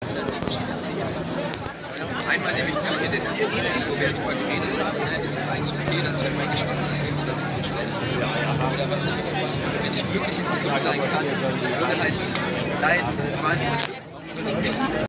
Einmal nämlich zu Identität, wo wir darüber geredet haben, ist es eigentlich okay, dass wenn mein Geschmackssystem oder was auch immer, wenn ich glücklich und gesund sein kann, würde halt dieses Leiden quasi